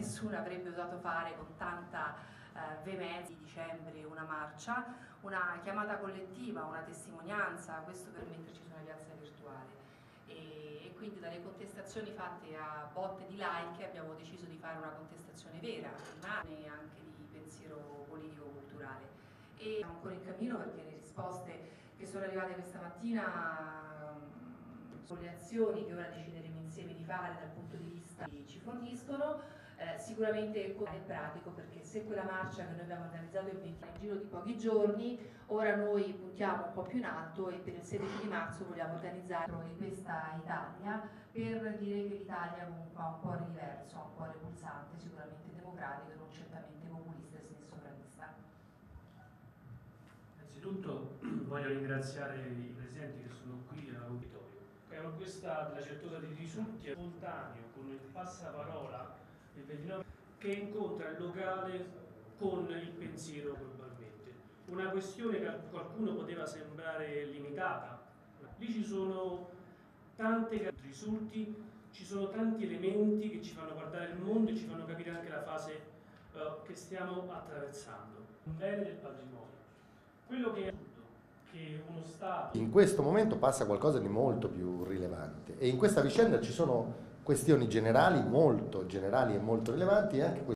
nessuno avrebbe osato fare con tanta veemenza. Di dicembre una marcia, una chiamata collettiva, una testimonianza, questo per metterci su una piazza virtuale. E quindi dalle contestazioni fatte a botte di like abbiamo deciso di fare una contestazione vera, e anche di pensiero politico-culturale. E siamo ancora in cammino perché le risposte che sono arrivate questa mattina sono le azioni che ora decideremo insieme di fare dal punto di vista ci forniscono. Sicuramente è pratico, perché se quella marcia che noi abbiamo organizzato il 20 nel giro di pochi giorni, ora noi puntiamo un po' più in alto e per il 16 di marzo vogliamo organizzare di questa Italia per dire che l'Italia comunque ha un cuore diverso, ha un cuore pulsante, sicuramente democratico e non certamente populista e sinistra-sovranista. Innanzitutto voglio ringraziare i presenti che sono qui all'auditorio. Questa della Certosa di Risulti è spontaneo con il passaparola il 29 che incontra il locale con il pensiero globalmente. Una questione che a qualcuno poteva sembrare limitata. Lì ci sono tante risulti, ci sono tanti elementi che ci fanno guardare il mondo e ci fanno capire anche la fase che stiamo attraversando. Un bene del patrimonio. Quello che è che uno Stato... In questo momento passa qualcosa di molto più rilevante e in questa vicenda ci sono questioni generali, molto generali e molto rilevanti, e anche